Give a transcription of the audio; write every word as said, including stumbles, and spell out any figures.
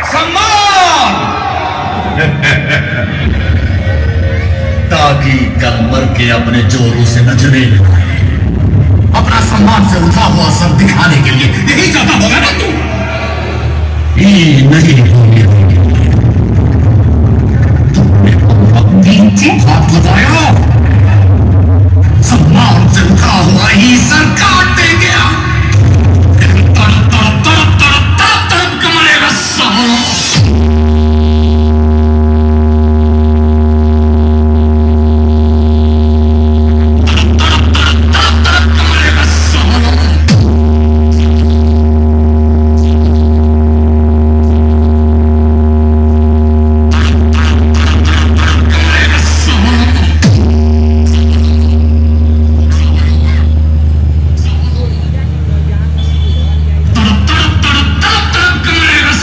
सम्मान। ताकि कल मर के अपने जोरों से नजरें लगाए, अपना सम्मान से उठा हुआ सर दिखाने के लिए। यही चाहता होगा ना तू? ये नहीं